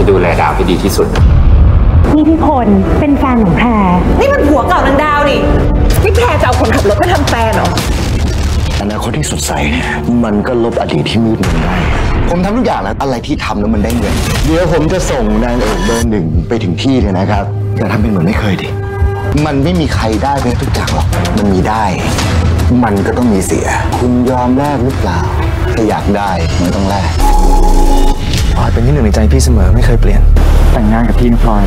จะดูแลดาวให้ดีที่สุดนี่พี่พลเป็นแฟนของแพรนี่มันผัวเก่านางดาวนี่พี่แพรจะเอาคนขับรถมาทำแฟนเหรออนาคตที่สดใสมันก็ลบอดีตที่มืดมนได้ผมทำทุกอย่างแล้วอะไรที่ทำแล้วมันได้เงินเดี๋ยวผมจะส่งนางเอกเบอร์หนึ่งไปถึงที่เลยนะครับอย่าทำเป็นเหมือนไม่เคยดิมันไม่มีใครได้ไปทุกอย่างหรอกมันมีได้มันก็ต้องมีเสียคุณยอมแลกหรือเปล่าถ้าอยากได้มันต้องแลกพลอยเป็นที่หนึ่งในใจพี่เสมอไม่เคยเปลี่ยนแต่งงานกับพี่นะพลอย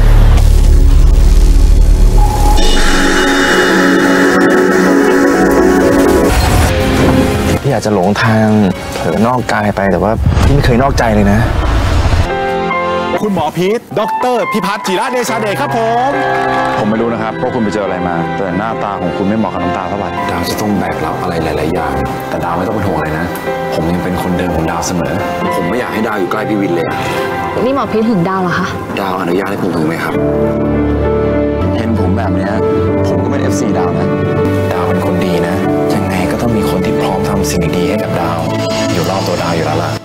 พี่อาจจะหลงทางเผลอนอกกายไปแต่ว่าพี่ไม่เคยนอกใจเลยนะคุณหมอพีทดร.พิพัฒน์จิระเดชาเดชครับผมไม่รู้นะครับว่าคุณไปเจออะไรมาแต่หน้าตาของคุณไม่เหมาะกับน้ำตาเท่าไหร่ดาวจะต้องแบกรับอะไรหลายๆอย่างแต่ดาวไม่ต้องเป็นห่วงอะไรนะผมยังเป็นคนเดิมของดาวเสมอผมไม่อยากให้ดาวอยู่ใกล้พี่วินเลยนี่หมอพีทหึงดาวเหรอคะดาวอนุญาตให้ผมหึงไหมครับเห็นผมแบบนี้ผมก็เป็น FC ดาวนะดาวเป็นคนดีนะยังไงก็ต้องมีคนที่พร้อมทำสิ่งดีๆให้กับดาวอยู่รอบตัวดาวอยู่แล้วล่ะ